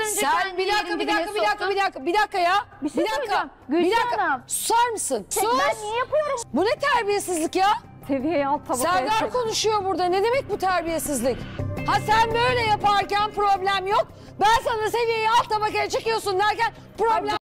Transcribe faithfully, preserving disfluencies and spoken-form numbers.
önce Sen kendini bir dakika yerin bir dibine dakika bir dakika soktun. bir dakika bir dakika ya. Bir şey dakika. söyleyeceğim. Bir Gülşah dakika. Hanım. Susar mısın? Tek Sus. ben niye yapıyorum? Bu ne terbiyesizlik ya? Seviyeyi alt tabakaya Serdar çek. konuşuyor burada. Ne demek bu terbiyesizlik? Ha sen böyle yaparken problem yok. Ben sana seviyeyi alt tabakaya çekiyorsun derken problem